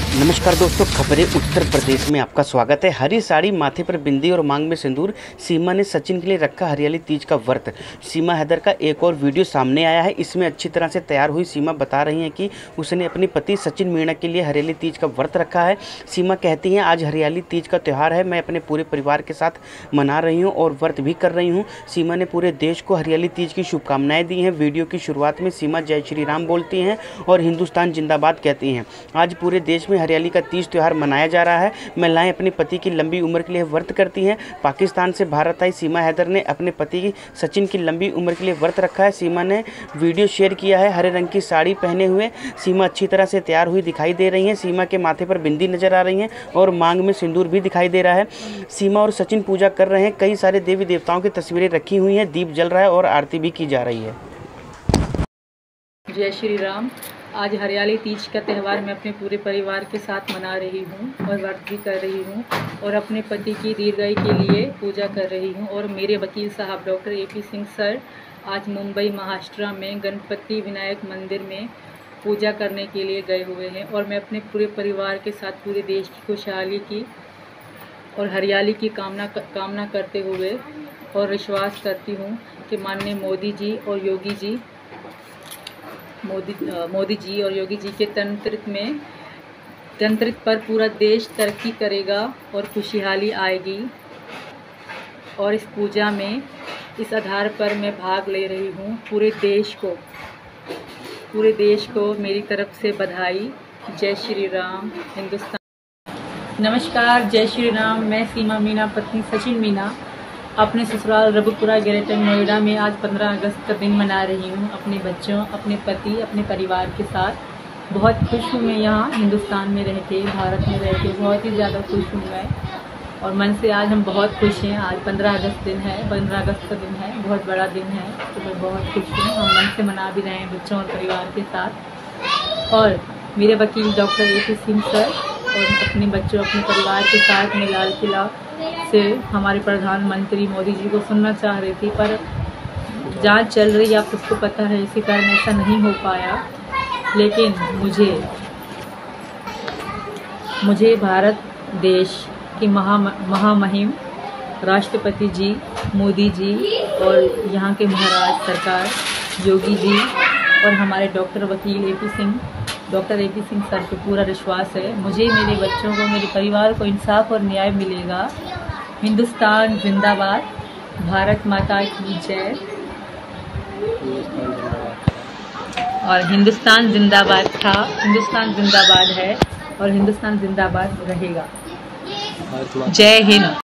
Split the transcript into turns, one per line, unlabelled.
नमस्कार दोस्तों, खबरें उत्तर प्रदेश में आपका स्वागत है। हरी साड़ी, माथे पर बिंदी और मांग में सिंदूर, सीमा ने सचिन के लिए रखा हरियाली तीज का व्रत। सीमा हैदर का एक और वीडियो सामने आया है। इसमें अच्छी तरह से तैयार हुई सीमा बता रही हैं कि उसने अपने पति सचिन मीणा के लिए हरियाली तीज का व्रत रखा है। सीमा कहती हैं, आज हरियाली तीज का त्यौहार है, मैं अपने पूरे परिवार के साथ मना रही हूँ और व्रत भी कर रही हूँ। सीमा ने पूरे देश को हरियाली तीज की शुभकामनाएं दी हैं। वीडियो की शुरुआत में सीमा जय श्री राम बोलती हैं और हिंदुस्तान जिंदाबाद कहती हैं। आज पूरे देश में हरियाली का तीज त्यौहार मनाया जा रहा है। महिलाएं अपने पति की लंबी उम्र के लिए व्रत करती हैं। पाकिस्तान से भारत आई सीमा हैदर ने अपने पति सचिन की लंबी उम्र के लिए व्रत रखा है। सीमा ने वीडियो शेयर किया है। हरे रंग की साड़ी पहने हुए सीमा अच्छी तरह से तैयार हुई दिखाई दे रही हैं। सीमा के माथे पर बिंदी नजर आ रही हैं और मांग में सिंदूर भी दिखाई दे रहा है। सीमा और सचिन पूजा कर रहे हैं। कई सारे देवी देवताओं की तस्वीरें रखी हुई हैं, दीप जल रहा है और आरती भी की जा रही है।
जय श्री राम। आज हरियाली तीज का त्यौहार मैं अपने पूरे परिवार के साथ मना रही हूँ और व्रत भी कर रही हूँ और अपने पति की दीर्घायु के लिए पूजा कर रही हूँ। और मेरे वकील साहब डॉक्टर AP सिंह सर आज मुंबई महाराष्ट्र में गणपति विनायक मंदिर में पूजा करने के लिए गए हुए हैं और मैं अपने पूरे परिवार के साथ पूरे देश की खुशहाली की और हरियाली की कामना करते हुए और विश्वास करती हूँ कि माननीय मोदी जी और योगी जी के तंत्रित पर पूरा देश तरक्की करेगा और खुशहाली आएगी। और इस पूजा में इस आधार पर मैं भाग ले रही हूँ। पूरे देश को मेरी तरफ से बधाई। जय श्री राम। हिंदुस्तान। नमस्कार, जय श्री राम। मैं सीमा मीणा, पत्नी सचिन मीणा, अपने ससुराल रघुपुरा ग्रेटर नोएडा में आज 15 अगस्त का दिन मना रही हूँ अपने बच्चों, अपने पति, अपने परिवार के साथ। बहुत खुश हूँ मैं यहाँ हिंदुस्तान में रह के, भारत में रह के बहुत ही ज़्यादा खुश हूँ मैं। और मन से आज हम बहुत खुश हैं। आज 15 अगस्त दिन है, 15 अगस्त का दिन है, बहुत बड़ा दिन है, तो मैं बहुत खुश हूँ। हम मन से मना भी रहे हैं बच्चों और परिवार के साथ। और मेरे वकील डॉक्टर AP सिंह सर और अपने बच्चों, अपने परिवार के साथ मैं लाल किला से हमारे प्रधानमंत्री मोदी जी को सुनना चाह रही थी, पर जांच चल रही है, आप सबको पता है, इसी कारण ऐसा नहीं हो पाया। लेकिन मुझे भारत देश की महामहिम राष्ट्रपति जी, मोदी जी और यहाँ के महाराज सरकार, योगी जी और हमारे डॉक्टर AP सिंह सर पे पूरा विश्वास है। मुझे, मेरे बच्चों को, मेरे परिवार को इंसाफ और न्याय मिलेगा। हिंदुस्तान जिंदाबाद। भारत माता की जय। और हिंदुस्तान जिंदाबाद था, हिंदुस्तान जिंदाबाद है और हिंदुस्तान जिंदाबाद रहेगा। जय हिंद।